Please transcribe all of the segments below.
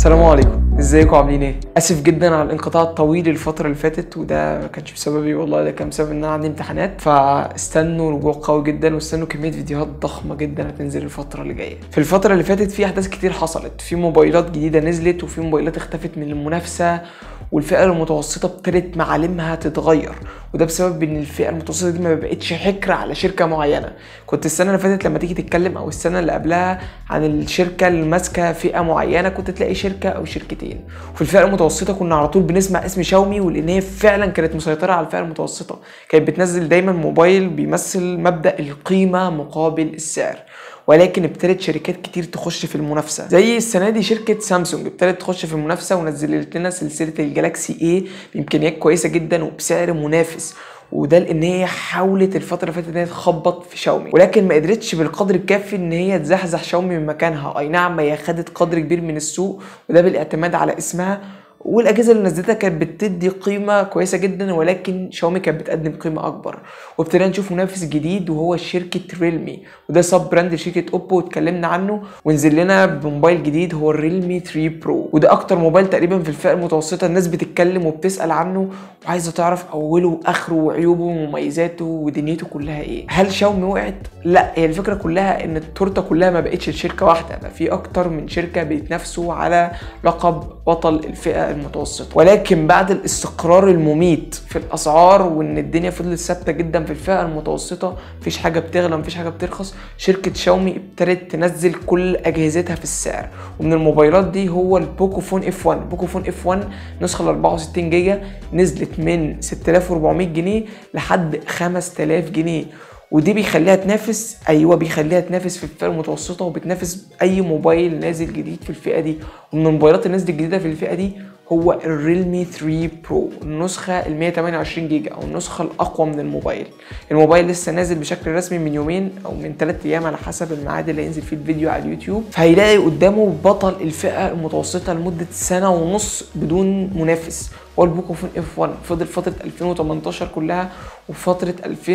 السلام عليكم، ازيكم عاملين ايه؟ اسف جدا على الانقطاع الطويل الفتره اللي فاتت، وده ما كانش بسببي والله، ده كان بسبب ان انا عندي امتحانات. فاستنوا رجوع قوي جدا، واستنوا كميه فيديوهات ضخمه جدا هتنزل الفتره اللي جايه. في الفتره اللي فاتت في احداث كتير حصلت، في موبايلات جديده نزلت وفي موبايلات اختفت من المنافسه، والفئه المتوسطه ابتدت معالمها تتغير، وده بسبب ان الفئه المتوسطه دي ما بقتش حكر على شركه معينه. كنت السنه اللي فاتت لما تيجي تتكلم او السنه اللي قبلها عن الشركه اللي ماسكه فئه معينه كنت تلاقي شركه او شركتين. وفي الفئه المتوسطه كنا على طول بنسمع اسم شاومي، ولان هي فعلا كانت مسيطره على الفئه المتوسطه، كانت بتنزل دايما موبايل بيمثل مبدا القيمه مقابل السعر. ولكن ابتدت شركات كتير تخش في المنافسه، زي السنه دي شركه سامسونج ابتدت تخش في المنافسه ونزلت لنا سلسله الجالاكسي اي بامكانيات كويسه جدا وبسعر منافس، وده لان هي حاولت الفتره اللي فاتت ان هي تخبط في شاومي، ولكن ما قدرتش بالقدر الكافي ان هي تزحزح شاومي من مكانها. اي نعم هي خدت قدر كبير من السوق، وده بالاعتماد على اسمها، والاجهزه اللي نزلتها كانت بتدي قيمه كويسه جدا، ولكن شاومي كانت بتقدم قيمه اكبر. وابتدينا نشوف منافس جديد وهو شركه ريلمي، وده سب براند لشركه اوبو واتكلمنا عنه، ونزل لنا بموبايل جديد هو الريلمي 3 برو، وده اكتر موبايل تقريبا في الفئه المتوسطه الناس بتتكلم وبتسال عنه وعايزه تعرف اوله واخره وعيوبه ومميزاته ودنيته كلها ايه. هل شاومي وقعت؟ لا، هي الفكره كلها ان التورته كلها ما بقتش لشركه واحده، بقى في اكتر من شركه بيتنافسوا على لقب بطل الفئه المتوسطه. ولكن بعد الاستقرار المميت في الاسعار وان الدنيا فضلت ثابته جدا في الفئه المتوسطه، مفيش حاجه بتغلى مفيش حاجه بترخص، شركه شاومي ابتدت تنزل كل اجهزتها في السعر. ومن الموبايلات دي هو البوكو فون اف 1. بوكو فون اف 1 نسخه ال 64 جيجا نزلت من 6400 جنيه لحد 5000 جنيه، ودي بيخليها تنافس، بيخليها تنافس في الفئه المتوسطه، وبتنافس اي موبايل نازل جديد في الفئه دي. ومن الموبايلات اللي نزلت الجديده في الفئه دي هو الريلمي 3 برو، النسخه ال 128 جيجا او النسخه الاقوى من الموبايل. الموبايل لسه نازل بشكل رسمي من يومين او من 3 ايام على حسب الميعاد اللي هينزل فيه الفيديو على اليوتيوب، فهيلاقي قدامه بطل الفئه المتوسطه لمده سنه ونص بدون منافس. هو البوكو فون اف 1 فضل فتره 2018 كلها وفتره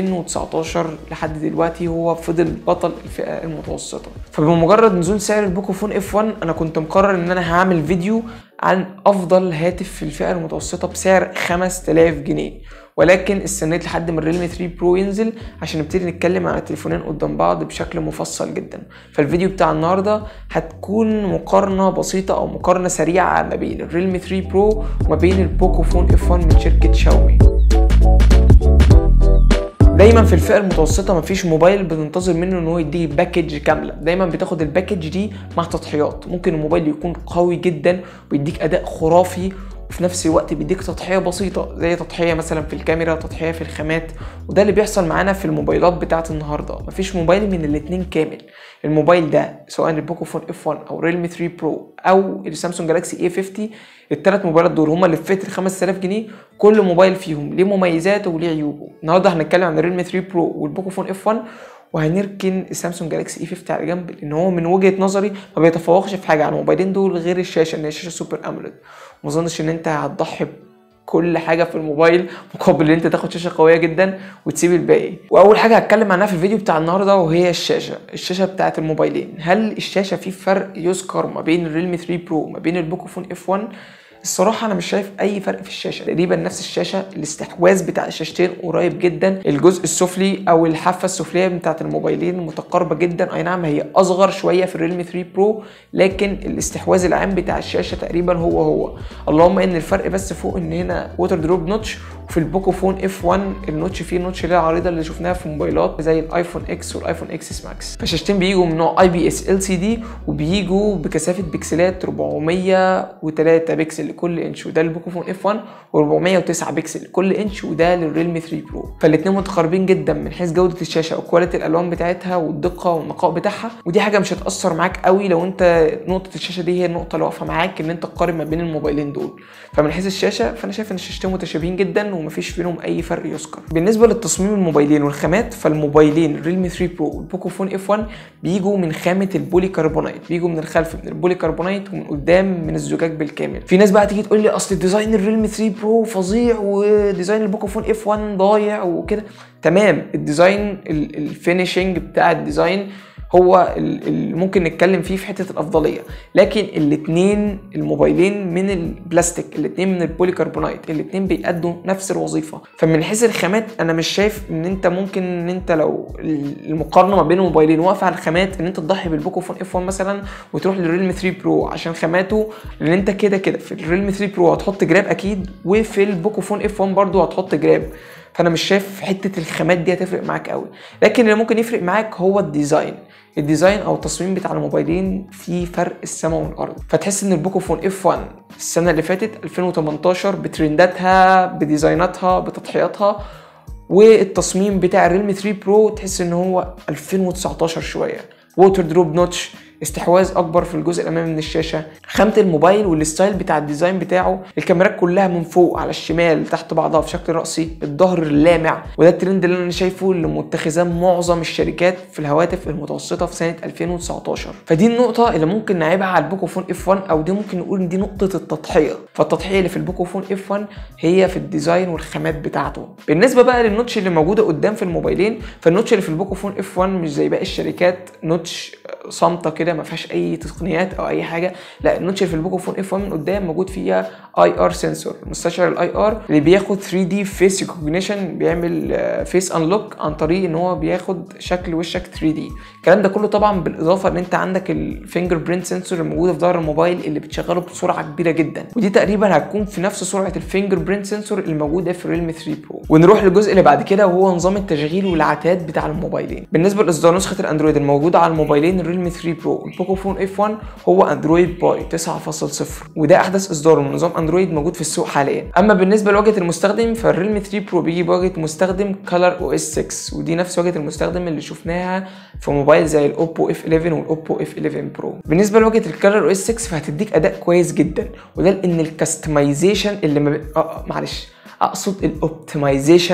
2019 لحد دلوقتي هو فضل بطل الفئه المتوسطه. فبمجرد نزول سعر البوكو فون اف 1 انا كنت مقرر ان انا هعمل فيديو عن افضل هاتف في الفئه المتوسطه بسعر 5000 جنيه، ولكن استنيت لحد ما الريلمي 3 برو ينزل عشان نبتدي نتكلم عن التليفونين قدام بعض بشكل مفصل جدا. فالفيديو بتاع النهارده هتكون مقارنه بسيطه او مقارنه سريعه ما بين الريلمي 3 برو وما بين البوكو فون اف 1 من شركه شاومي. دايما في الفئه المتوسطه مفيش موبايل بتنتظر منه ان هو يديك باكج كامله، دايما بتاخد الباكج دي مع تضحيات. ممكن الموبايل يكون قوي جدا ويديك اداء خرافي، وفي نفس الوقت بيديك تضحيه بسيطه، زي تضحيه مثلا في الكاميرا، تضحيه في الخامات، وده اللي بيحصل معانا في الموبايلات بتاعه النهارده. مفيش موبايل من الاتنين كامل. الموبايل ده سواء البوكو فون اف 1 او ريلمي 3 برو او السامسونج جالاكسي اي 50، الثلاث موبايلات دول هما اللي في فئه ال 5000 جنيه، كل موبايل فيهم ليه مميزاته وليه عيوبه. النهارده هنتكلم عن الريلمي 3 برو والبوكو فون اف 1، وهنركن السامسونج جالاكسي اي 50 على جنب، لان هو من وجهه نظري ما بيتفوقش في حاجه عن الموبايلين دول غير الشاشه، ان هي شاشه سوبر اموليد. وما اظنش ان انت هتضحي كل حاجه في الموبايل مقابل ان انت تاخد شاشه قويه جدا وتسيب الباقي. واول حاجه هتكلم عنها في الفيديو بتاع النهارده وهي الشاشه بتاعه الموبايلين. هل الشاشه في فرق يذكر ما بين الريلمي 3 برو وما بين البوكو فون اف 1؟ الصراحه انا مش شايف اي فرق في الشاشه، تقريبا نفس الشاشه. الاستحواذ بتاع الشاشتين قريب جدا، الجزء السفلي او الحافه السفليه بتاعه الموبايلين متقاربه جدا. اي نعم هي اصغر شويه في الريلمي 3 برو، لكن الاستحواذ العام بتاع الشاشه تقريبا هو اللهم ان الفرق بس فوق ان هنا ووتر دروب نوتش، وفي البوكو فون اف 1 النوتش فيه نوتش اللي هي العريضه اللي شفناها في موبايلات زي الايفون اكس والايفون اكس ماكس. فالشاشتين بيجوا من نوع اي بي اس ال سي دي، وبيجوا بكثافه بكسلات 403 بكسل لكل انش، وده للبوكو فون اف 1، و409 بكسل لكل انش، وده للريلمي 3 برو. فالاثنين متقاربين جدا من حيث جوده الشاشه وكواليتي الالوان بتاعتها والدقه والنقاء بتاعها، ودي حاجه مش هتاثر معاك قوي لو انت نقطه الشاشه دي هي النقطه اللي واقفه معاك ان انت تقارن ما بين الموبايلين دول. فمن حيث الشاشه فانا شايف ان الشاشتين متشابهين جدا ومفيش بينهم اي فرق يذكر. بالنسبه للتصميم الموبايلين والخامات، فالموبايلين الريلمي 3 برو والبوكو فون اف 1 بيجوا من خامه البولي كربونايت، بيجوا من الخلف من البولي كربونايت ومن قدام من الزجاج بالكامل. في ناس بقى تيجي تقول لي اصل ديزاين الريلمي 3 برو فظيع وديزاين البوكو فون اف 1 ضايع وكده. تمام، الديزاين الفينيشنج بتاع الديزاين هو اللي ممكن نتكلم فيه في حته الافضليه. لكن الاثنين الموبايلين من البلاستيك، الاثنين من البوليكربونايت، الاثنين بيأدوا نفس الوظيفه. فمن حيث الخامات انا مش شايف ان انت ممكن ان انت لو المقارنه ما بين الموبايلين واقفه على الخامات ان انت تضحي بالبوكوفون اف 1 مثلا وتروح للريلمي 3 برو عشان خاماته، لان انت كده كده في الريلمي 3 برو هتحط جراب اكيد، وفي البوكوفون اف 1 برضو هتحط جراب. فانا مش شايف حته الخامات دي هتفرق معاك قوي. لكن اللي ممكن يفرق معاك هو الديزاين او التصميم بتاع الموبايلين في فرق السماء والارض. فتحس ان البوكوفون اف 1 السنه اللي فاتت 2018 بترنداتها بديزايناتها بتضحياتها، والتصميم بتاع الريلمي 3 برو تحس ان هو 2019 شويه. ووتر دروب نوتش، استحواذ اكبر في الجزء الامامي من الشاشه، خامه الموبايل والستايل بتاع الديزاين بتاعه، الكاميرات كلها من فوق على الشمال تحت بعضها في شكل رأسي، الظهر اللامع، وده الترند اللي انا شايفه اللي متخذاه معظم الشركات في الهواتف المتوسطه في سنه 2019. فدي النقطه اللي ممكن نعيبها على البوكوفون اف 1، او دي ممكن نقول ان دي نقطه التضحيه. فالتضحيه اللي في البوكوفون اف 1 هي في الديزاين والخامات بتاعته. بالنسبه بقى للنوتش اللي موجوده قدام في الموبايلين، فالنوتش اللي في البوكوفون اف 1 مش زي باقي الشركات نوتش صامته كده ما فيهاش اي تقنيات او اي حاجه. لا، النوتش اللي في البوكوفون اف 1 من قدام موجود فيها اي ار سنسور، مستشعر الاي ار اللي بياخد 3 دي فيس ريكوجنيشن، بيعمل فيس انلوك عن طريق ان هو بياخد شكل وشك 3 دي. الكلام ده كله طبعا بالاضافه ان انت عندك الفينجر برينت سنسور الموجوده في ظهر الموبايل اللي بتشغله بسرعه كبيره جدا، ودي تقريبا هتكون في نفس سرعه الفينجر برينت سنسور الموجوده في الريلمي 3 برو. ونروح للجزء اللي بعد كده وهو نظام التشغيل والعتاد بتاع الموبايلين. بالنسبه لاصدار نسخه الاندرويد الموجوده على الموبايلين الريلمي 3 برو والبوكوفون اف 1 هو اندرويد باي 9.0، وده احدث اصدار من نظام اندرويد موجود في السوق حاليا. اما بالنسبه لواجهه المستخدم فالريلمي 3 برو بيجي بواجهه مستخدم كلر او اس 6، ودي نفس واجهه المستخدم اللي شفناها في موبايل زي الاوبو اف 11 والاوبو اف 11 برو. بالنسبه لواجهه الكلر او اس 6 فهتديك اداء كويس جدا، وده لان الكاستمايزيشن اللي اقصد الاوبتمايزيشن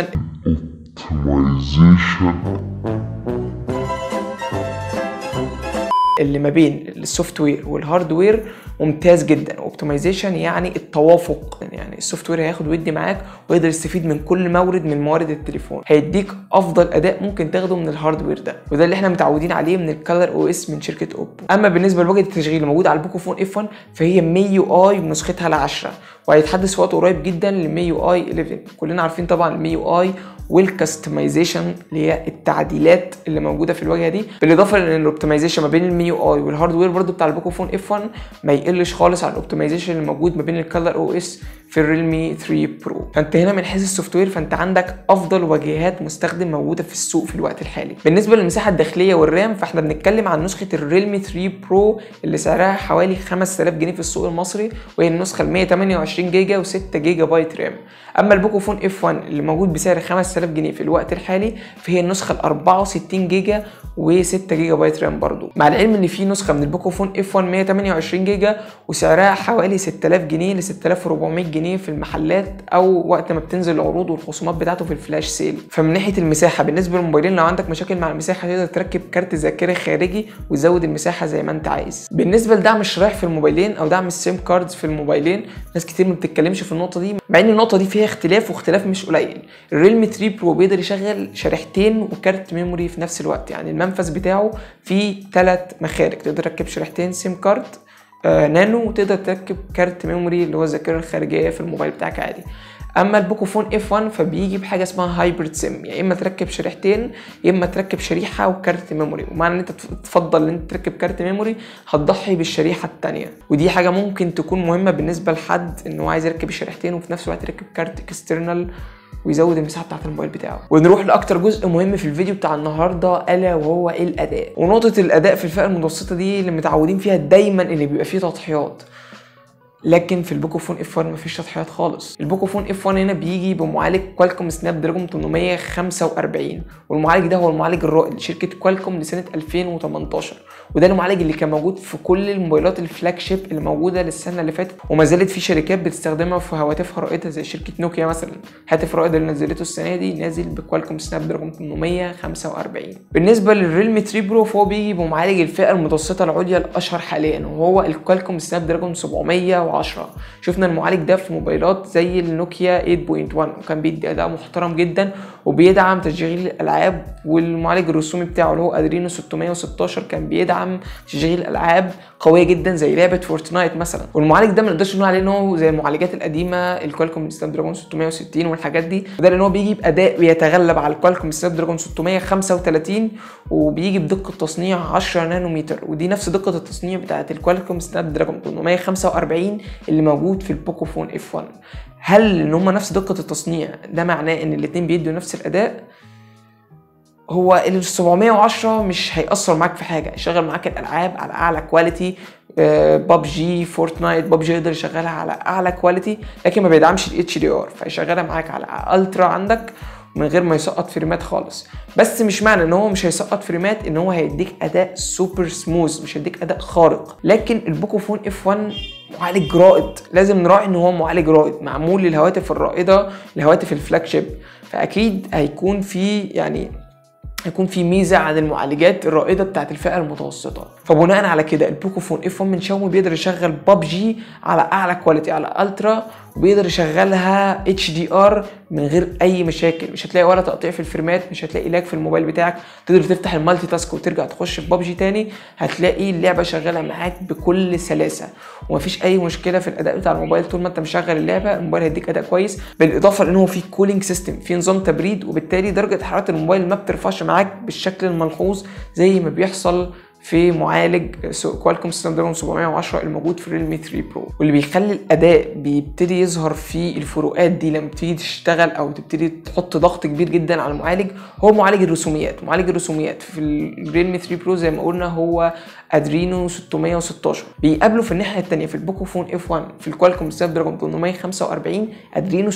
اللي ما بين السوفت وير والهاردوير ممتاز جدا. اوبتمايزيشن يعني التوافق، يعني السوفت وير هياخد ويدي معاك ويقدر يستفيد من كل مورد من موارد التليفون، هيديك افضل اداء ممكن تاخده من الهاردوير ده، وده اللي احنا متعودين عليه من الكالر او اس من شركه اوبو. اما بالنسبه لواجهه التشغيل اللي موجوده على البوكوفون اف 1 فهي ميو اي بنسختها ال10، وهيتحدث في وقت قريب جدا لميو اي 11. كلنا عارفين طبعا الميو اي والكاستمايزيشن اللي هي التعديلات اللي موجوده في الواجهه دي، بالاضافه لان الاوبتمايزيشن ما بين الميو اي والهاردوير برضو بتاع البوكوفون اف 1 ما يقلش خالص عن الاوبتمايزيشن اللي موجود ما بين الكالر او اس في الريلمي 3 برو. فانت هنا من حيث السوفت وير فانت عندك افضل واجهات مستخدم موجوده في السوق في الوقت الحالي. بالنسبه للمساحه الداخليه والرام فاحنا بنتكلم عن نسخه الريلمي 3 برو اللي سعرها حوالي 5000 جنيه في السوق المصري، وهي النسخه ال 128 جيجا و6 جيجا بايت رام. اما البوكوفون اف 1 اللي موجود بسعر 5000 جنيه في الوقت الحالي فهي النسخه ال 64 جيجا و6 جيجا بايت رام برضو، مع العلم ان في نسخه من البوكوفون اف 1 128 جيجا وسعرها حوالي 6000 جنيه ل 6400 جنيه في المحلات او وقت ما بتنزل العروض والخصومات بتاعته في الفلاش سيل. فمن ناحيه المساحه بالنسبه للموبايلين لو عندك مشاكل مع المساحه تقدر تركب كارت ذاكره خارجي وتزود المساحه زي ما انت عايز. بالنسبه لدعم الشرايح في الموبايلين او دعم السيم كاردز في الموبايلين ناس كتير ما بتتكلمش في النقطه دي، مع ان النقطه دي فيها اختلاف واختلاف مش قليل. الريلمي 3 برو بيقدر يشغل شريحتين وكارت ميموري في نفس الوقت، يعني المنفذ بتاعه فيه 3 مخارج، تقدر تركب شريحتين سيم كارد نانو وتقدر تركب كارت ميموري اللي هو الذاكره الخارجيه في الموبايل بتاعك عادي. اما البوكوفون اف 1 فبيجي بحاجه اسمها هايبرد سيم، يا اما تركب شريحتين يا اما تركب شريحه وكارت ميموري، ومعنى ان انت تفضل ان انت تركب كارت ميموري هتضحي بالشريحه الثانيه، ودي حاجه ممكن تكون مهمه بالنسبه لحد انه عايز يركب الشريحتين وفي نفس الوقت يركب كارت اكسترنال ويزود المساحه بتاعه الموبايل بتاعه. ونروح لاكتر جزء مهم في الفيديو بتاع النهارده الا وهو الاداء. ونقطه الاداء في الفئه المتوسطه دي اللي متعودين فيها دايما اللي بيبقى فيه تضحيات، لكن في البوكوفون اف 1 مفيش تضحيات خالص. البوكوفون اف 1 هنا بيجي بمعالج كوالكوم سناب دراجون 845، والمعالج ده هو المعالج الرائد لشركه كوالكوم لسنه 2018، وده المعالج اللي كان موجود في كل الموبايلات الفلاج شيب اللي موجوده للسنه اللي فاتت، وما زالت في شركات بتستخدمها في هواتفها رائده زي شركه نوكيا مثلا. هاتف رائد اللي نزلته السنه دي نازل بكوالكوم سناب دراجون 845. بالنسبه للريلمي 3 برو فهو بيجي بمعالج الفئه المتوسطه العليا الاشهر حاليا، وهو الكوالكوم سناب دراجون 700 710. شفنا المعالج ده في موبايلات زي النوكيا 8.1 وكان بيدي اداء محترم جدا وبيدعم تشغيل الالعاب، والمعالج الرسومي بتاعه اللي هو ادرينو 616 كان بيدعم تشغيل الالعاب قويه جدا زي لعبه فورتنايت مثلا. والمعالج ده ما نقدرش نقول عليه ان هو زي المعالجات القديمه الكوالكوم سناب دراجون 660 والحاجات دي، وده لان هو بيجي باداء بيتغلب على الكوالكوم سناب دراجون 635 وبيجي بدقه تصنيع 10 نانومتر، ودي نفس دقه التصنيع بتاعه الكوالكوم سناب دراجون 845 اللي موجود في البوكوفون F1. هل ان هم نفس دقه التصنيع ده معناه ان الاثنين بيدوا نفس الاداء؟ هو ال 710 مش هيأثر معاك في حاجه، يشغل معاك الالعاب على اعلى كواليتي، بابجي فورتنايت بابجي يقدر يشغلها على اعلى كواليتي، لكن ما بيدعمش ال HDR، فيشغلها معاك على الترا عندك من غير ما يسقط فريمات خالص. بس مش معنى ان هو مش هيسقط فريمات ان هو هيديك اداء سوبر سموث، مش هيديك اداء خارق. لكن البوكوفون F1 معالج رائد، لازم نراعي ان هو معالج رائد معمول للهواتف الرائده، الهواتف الفلاج شيب، فاكيد هيكون في ميزه عن المعالجات الرائده بتاعت الفئه المتوسطه. فبناء على كده البوكوفون F1 من شاومي بيقدر يشغل ببجي على اعلى كواليتي على الترا، وبيقدر يشغلها HDR من غير اي مشاكل، مش هتلاقي ولا تقطيع في الفريمات، مش هتلاقي لاج في الموبايل بتاعك، تقدر تفتح المالتي تاسك وترجع تخش في ببجي تاني، هتلاقي اللعبه شغاله معاك بكل سلاسه ومفيش اي مشكله في الاداء بتاع الموبايل. طول ما انت مشغل اللعبه الموبايل هيديك اداء كويس، بالاضافه لانه في كولينج سيستم، في نظام تبريد، وبالتالي درجه حراره الموبايل ما بترفعش معاك بالشكل الملحوظ زي ما بيحصل في معالج كوالكوم سناب دراجون 710 الموجود في ريلمي 3 برو. واللي بيخلي الاداء بيبتدي يظهر في الفروقات دي لما تيجي تشتغل او تبتدي تحط ضغط كبير جدا على المعالج هو معالج الرسوميات. معالج الرسوميات في الريلمي 3 برو زي ما قلنا هو ادرينو 616، بيقابله في الناحيه الثانيه في البوكوفون F1 في الكوالكوم سناب دراجون 845 ادرينو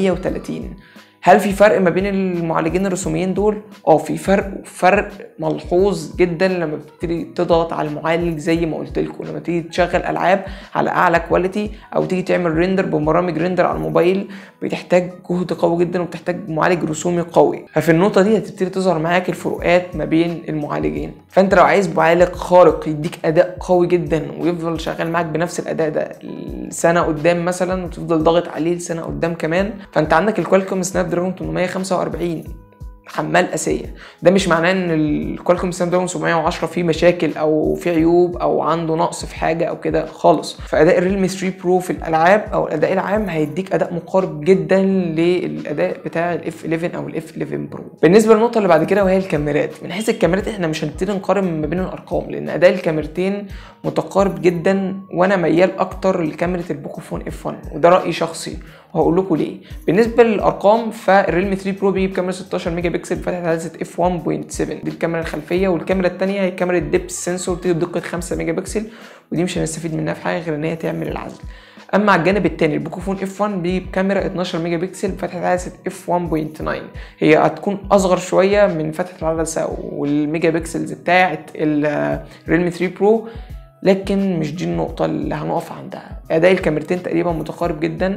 630. هل في فرق ما بين المعالجين الرسوميين دول؟ في فرق ملحوظ جدا لما بتبتدي تضغط على المعالج زي ما قلت لكم، لما تيجي تشغل العاب على اعلى كواليتي او تيجي تعمل ريندر ببرامج ريندر على الموبايل بتحتاج جهد قوي جدا وبتحتاج معالج رسومي قوي. ففي النقطه دي هتبتدي تظهر معاك الفروقات ما بين المعالجين. فانت لو عايز معالج خارق يديك اداء قوي جدا ويفضل شغال معاك بنفس الاداء ده سنه قدام مثلا وتفضل ضاغط عليه لسنه قدام كمان، فانت عندك الكوالكوم سناب دراجون 845 حمال اسيه. ده مش معناه ان الكوالكوم سناب دراجون 710 فيه مشاكل او فيه عيوب او عنده نقص في حاجه او كده خالص. فاداء الريلمي 3 برو في الالعاب او الاداء العام هيديك اداء مقارب جدا للاداء بتاع الاف 11 او الاف 11 برو. بالنسبه للنقطه اللي بعد كده وهي الكاميرات، من حيث الكاميرات احنا مش هنبتدي نقارن ما بين الارقام لان اداء الكاميرتين متقارب جدا، وانا ميال اكتر لكاميرا البوكوفون F1 وده رايي شخصي وهقول لكم ليه. بالنسبه للارقام فالريلمي 3 برو بيجيب كاميرا 16 ميجا بكسل بفتحه عدسه f1.7 دي الكاميرا الخلفيه، والكاميرا الثانيه هي كاميرا ديبس سنسور بتيجي بدقه 5 ميجا بكسل، ودي مش هنستفيد منها في حاجه غير ان هي تعمل العزل. اما على الجانب الثاني البوكوفون F1 بيجيب كاميرا 12 ميجا بكسل بفتحه عدسه f1.9، هي هتكون اصغر شويه من فتحه العدسه والميجا بكسلز بتاعه الريلمي 3 برو، لكن مش دي النقطه اللي هنقف عندها. اداء الكاميرتين تقريبا متقارب جدا،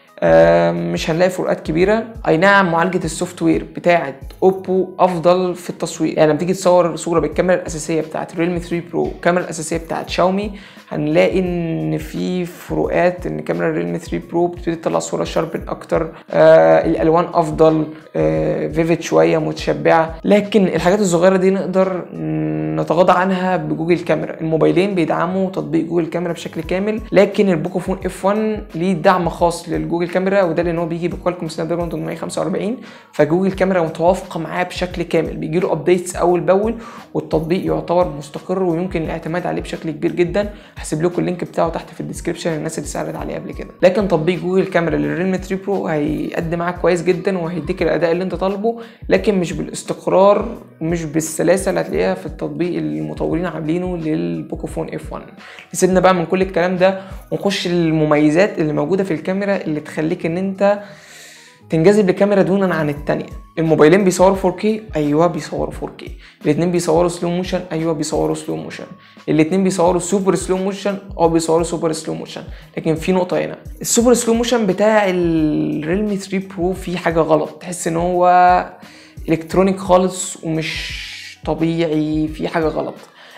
مش هنلاقي فروقات كبيره. اي نعم معالجه السوفت وير بتاعه اوبو افضل في التصوير، يعني لما تيجي تصور صوره بالكاميرا الاساسيه بتاعه الريلمي 3 برو والكاميرا الاساسيه بتاعه شاومي هنلاقي ان في فروقات، ان كاميرا الريلمي 3 برو بتبتدي تطلع صوره شاربن اكتر، الالوان افضل، فيفيد شويه متشبعه، لكن الحاجات الصغيره دي نقدر نتغاضى عنها بجوجل كاميرا. الموبايلين بيدعموا تطبيق جوجل كاميرا بشكل كامل، لكن البوكوفون F1 ليه دعم خاص للجوجل كاميرا، وده لان هو بيجي بكوالكوم سناب دراجون 845 فجوجل كاميرا متوافقه معاه بشكل كامل، بيجي له ابديتس اول باول والتطبيق يعتبر مستقر ويمكن الاعتماد عليه بشكل كبير جدا. هسيب لكم اللينك بتاعه تحت في الديسكربشن للناس اللي سالت عليه قبل كده. لكن تطبيق جوجل كاميرا للريلمي 3 برو هيقدم معاك كويس جدا وهيديك الاداء اللي انت طالبه، لكن مش بالاستقرار ومش بالسلاسه اللي هتلاقيها في التطبيق اللي المطورين عاملينه للبوكوفون F1. سيبنا بقى من كل الكلام ده ونخش المميزات اللي موجوده في الكاميرا اللي تخليك ان انت تنجذب لكاميرا دونا عن التانية. الموبايلين بيصوروا 4K، ايوه بيصوروا 4K. الاثنين بيصوروا سلو موشن، ايوه بيصوروا سلو موشن. الاثنين بيصوروا سوبر سلو موشن، بيصوروا سوبر سلو موشن. لكن في نقطه هنا، السوبر سلو موشن بتاع الريلمي 3 برو فيه حاجه غلط، تحس ان هو الكترونيك خالص ومش طبيعي، في حاجه غلط.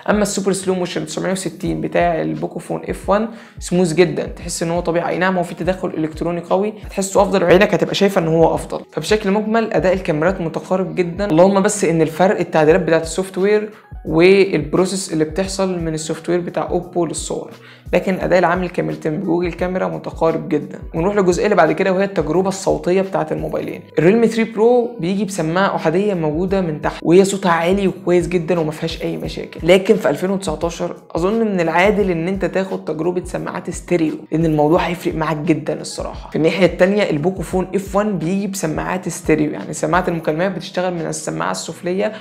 اما السوبر سلو موشن 960 بتاع البوكو فون اف 1 سموث جدا، تحس ان هو طبيعي. اي نعم هو في تدخل الكتروني قوي، هتحسه افضل وعينك هتبقى شايفه ان هو افضل. فبشكل مجمل اداء الكاميرات متقارب جدا، اللهم بس ان الفرق التعديلات بتاعت السوفت وير والبروسيس اللي بتحصل من السوفت وير بتاع اوبو للصور، لكن اداء العام الكاميرتين بجوجل كاميرا متقارب جدا. ونروح للجزئيه اللي بعد كده وهي التجربه الصوتيه بتاعه الموبايلين. الريلمي 3 برو بيجي بسماعه احاديه موجوده من تحت، وهي صوتها عالي وكويس جدا وما فيهاش اي مشاكل. لكن في 2019 اظن من العادل ان انت تاخد تجربه سماعات ستيريو، لان الموضوع هيفرق معاك جدا الصراحه. في الناحيه الثانيه البوكو فون اف 1 بيجي بسماعات ستيريو، يعني سماعه المكالمات بتشتغل من السماعه السفليه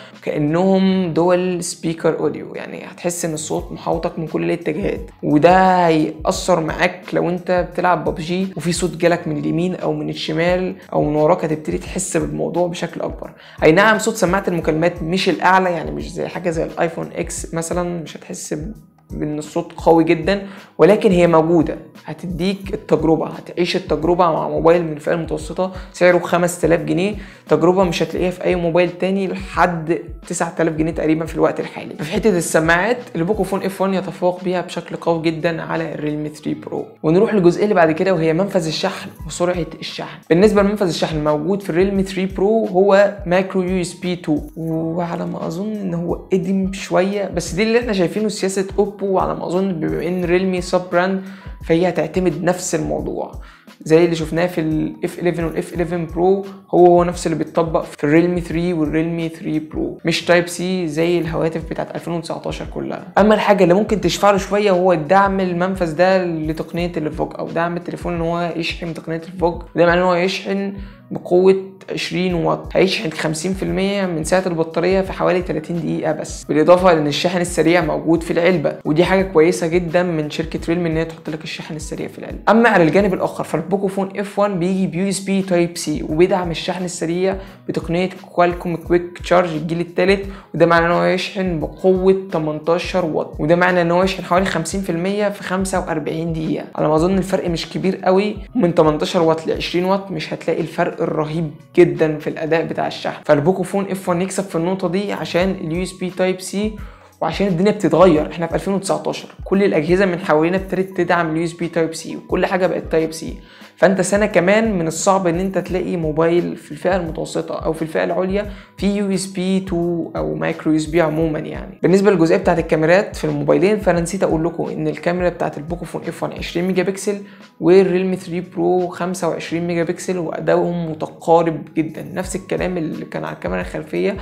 كانهم دول سبيكر اوديو، يعني هتحس ان الصوت محاوطك من كل الاتجاهات، وده هيأثر معاك لو انت بتلعب ببجي وفي صوت جالك من اليمين او من الشمال او من وراك، هتبتدي تحس بالموضوع بشكل اكبر. اي نعم صوت سماعه المكالمات مش الاعلى، يعني مش زي حاجه زي الايفون اكس مثلا، مش هتحس بان الصوت قوي جدا، ولكن هي موجوده، هتديك التجربه، هتعيش التجربه مع موبايل من الفئه المتوسطه سعره 5000 جنيه، تجربه مش هتلاقيها في اي موبايل تاني لحد 9000 جنيه تقريبا في الوقت الحالي. في حته السماعات البوكو فون اف 1 يتفوق بيها بشكل قوي جدا على الريلمي 3 برو. ونروح للجزئيه اللي بعد كده وهي منفذ الشحن وسرعه الشحن. بالنسبه لمنفذ الشحن الموجود في الريلمي 3 برو هو مايكرو يو اس بي 2، وعلى ما اظن ان هو قديم شويه، بس دي اللي احنا شايفينه سياسه اوبو، وعلى ما اظن بما ان ريلمي سب براند فهي هتعتمد نفس الموضوع زي اللي شفناه في الاف 11 والاف 11 برو، هو نفس اللي بيتطبق في الريلمي 3 والريلمي 3 برو، مش تايب سي زي الهواتف بتاعت 2019 كلها. اما الحاجه اللي ممكن تشفع له شويه هو دعم المنفذ ده لتقنيه الفوج، او دعم التليفون ان هو يشحن تقنيه الفوج. ده معناه ان هو يشحن بقوه 20 واط، هيشحن 50% من سعه البطاريه في حوالي 30 دقيقه بس، بالاضافه لان الشحن السريع موجود في العلبه، ودي حاجه كويسه جدا من شركه ريلمي ان هي تحط لك الشحن السريع في العلبه. اما على الجانب الاخر فالبوكو فون اف 1 بيجي بيو اس بي تايب سي، وبيدعم الشحن السريع بتقنيه كوالكوم كويك تشارج الجيل الثالث، وده معناه ان هو يشحن بقوه 18 واط، وده معناه ان هو يشحن حوالي 50% في 45 دقيقه. على ما اظن الفرق مش كبير قوي، من 18 واط ل 20 واط مش هتلاقي الفرق الرهيب جدا في الاداء بتاع الشحن. فالبوكو فون اف 1 يكسب في النقطه دي عشان اليو اس بي تايب سي، وعشان الدنيا بتتغير. احنا في 2019 كل الاجهزه من حوالينا ابتدت تدعم اليو اس بي تايب سي، وكل حاجه بقت تايب سي. فانت سنه كمان من الصعب ان انت تلاقي موبايل في الفئه المتوسطه او في الفئه العليا في يو اس بي 2 او مايكرو يو اس بي عموما. يعني بالنسبه للجزئيه بتاعه الكاميرات في الموبايلين، فانا نسيت اقول لكم ان الكاميرا بتاعه البوكو فون اف 1 20 ميجا بكسل، والريلمي 3 برو 25 ميجا بكسل، وادائهم متقارب جدا. نفس الكلام اللي كان على الكاميرا الخلفيه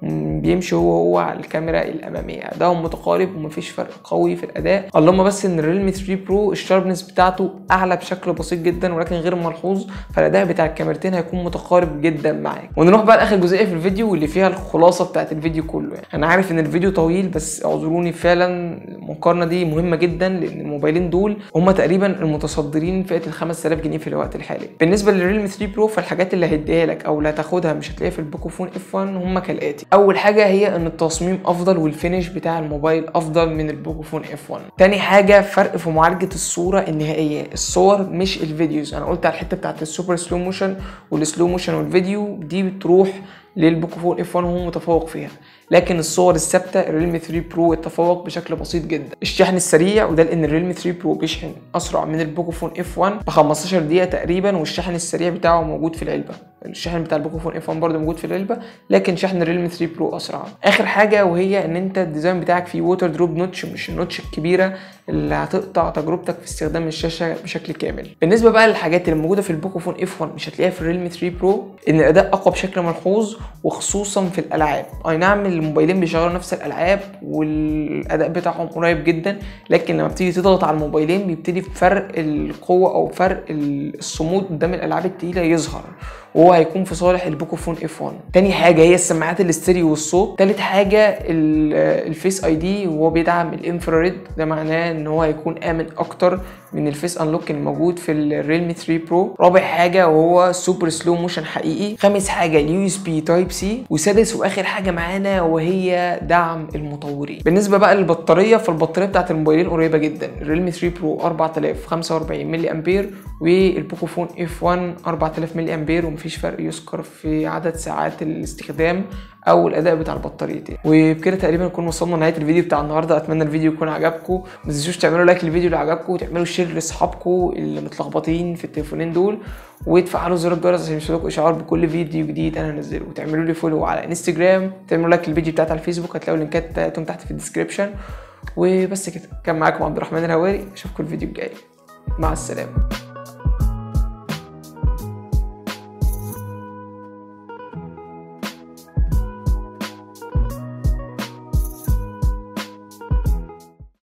بيمشي هو على الكاميرا الاماميه، ادائهم متقارب ومفيش فرق قوي في الاداء. اللهم بس ان الريلمي 3 برو الشاربنس بتاعته اعلى بشكل بسيط جدا ولكن غير ملحوظ، فالاداء بتاع الكاميرتين هيكون متقارب جدا معاك. ونروح بقى لاخر جزئيه في الفيديو واللي فيها الخلاصه بتاعت الفيديو كله. يعني انا عارف ان الفيديو طويل بس اعذروني، فعلا المقارنه دي مهمه جدا، لان الموبايلين دول هم تقريبا المتصدرين فئه ال 5000 جنيه في الوقت الحالي. بالنسبه للريلمي 3 برو فالحاجات اللي هيديها لك او اللي هتاخدها مش هتلاقيها في البوكو فون اف 1 هم كالاتي. اول حاجه هي ان التصميم افضل والفينش بتاع الموبايل افضل من البوكو فون اف 1. تاني حاجه فرق في معالجه الصوره النهائيه، الصور مش الفيديوز. انا قلت على الحته بتاعت السوبر سلو موشن والسلو موشن والفيديو دي بتروح للبوكو فون اف 1 وهو متفوق فيها، لكن الصور الثابته الريلمي 3 برو اتفوق بشكل بسيط جدا. الشحن السريع، وده لان الريلمي 3 برو بيشحن اسرع من البوكو فون اف 1 ب 15 دقيقه تقريبا، والشحن السريع بتاعه موجود في العلبه. الشحن بتاع البوكو فون اف 1 برده موجود في العلبه، لكن شحن الريلمي 3 برو اسرع. اخر حاجه وهي ان انت الديزاين بتاعك فيه ووتر دروب نوتش، مش النوتش الكبيره اللي هتقطع تجربتك في استخدام الشاشه بشكل كامل. بالنسبه بقى للحاجات اللي موجوده في البوكو فون اف 1 مش هتلاقيها في الريلمي 3 برو، ان الاداء اقوى بشكل ملحوظ وخصوصا في الالعاب. اي نعم الموبايلين بيشغلوا نفس الالعاب والاداء بتاعهم قريب جدا، لكن لما بتيجي تضغط على الموبايلين بيبتدي فرق القوه او فرق الصمود قدام الالعاب التقيله يظهر، وهو هيكون في صالح البوكو فون اف 1. تاني حاجه هي السماعات الاستيريو والصوت. تالت حاجه الفيس اي دي وهو بيدعم الانفراريد، ده معناه ان هو هيكون امن اكتر من الفيس انلوك الموجود في الريلمي 3 برو. رابع حاجه وهو سوبر سلو موشن حقيقي. خامس حاجه اليو اس بي تايب سي. وسادس واخر حاجه معانا وهي دعم المطورين. بالنسبه بقى للبطاريه فالبطاريه بتاعت الموبايلين قريبه جدا، الريلمي 3 برو 4045 ملي امبير والبوكو فون اف 1 4000 ملي امبير، ومفيش فرق يذكر في عدد ساعات الاستخدام او الاداء بتاع البطاريتين. وبكده تقريبا نكون وصلنا لنهايه الفيديو بتاع النهارده. اتمنى الفيديو يكون عجبكم، ما تنسوش تعملوا لايك للفيديو اللي عجبكم، وتعملوا شير لاصحابكم اللي متلخبطين في التليفونين دول، وتفعلوا زر الجرس عشان يوصلكم اشعار بكل فيديو جديد انا هنزله، وتعملوا لي فولو على انستجرام، تعملوا لايك للفيديو بتاعت على الفيسبوك، هتلاقوا اللينكات بتاعتهم تحت في الديسكربشن. وبس كده، كان معاكم عبد الرحمن الهواري، اشوفكم الفيديو الجاي، مع السلامه.